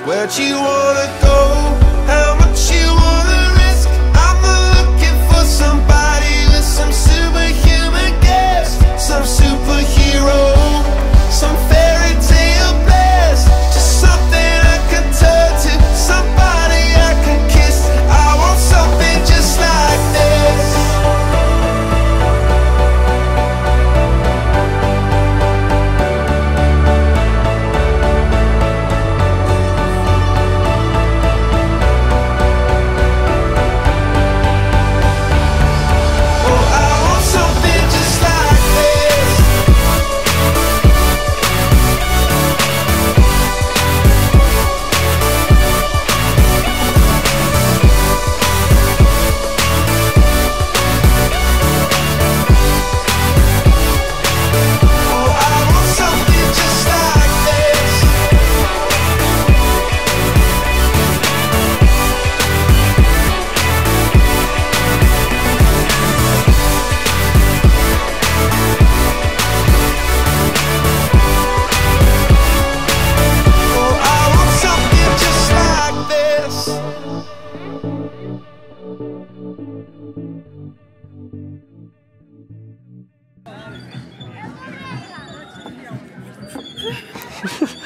Where'd you wanna go? How much you wanna risk? I'm not looking for somebody with some superhuman gifts, some superhero, some fairy tale bliss, just something I can turn to, somebody I can kiss. I want something just like this. Ha ha ha.